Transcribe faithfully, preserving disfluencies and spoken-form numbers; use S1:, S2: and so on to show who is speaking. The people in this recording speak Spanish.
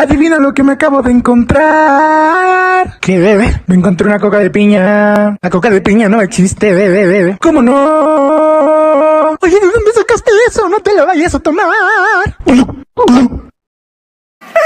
S1: Adivina lo que me acabo de encontrar. ¿Qué, bebé? Me encontré una coca de piña. La coca de piña no existe, bebé, bebé. ¿Cómo no? Oye, ¿de dónde sacaste eso? No te lo vayas a tomar.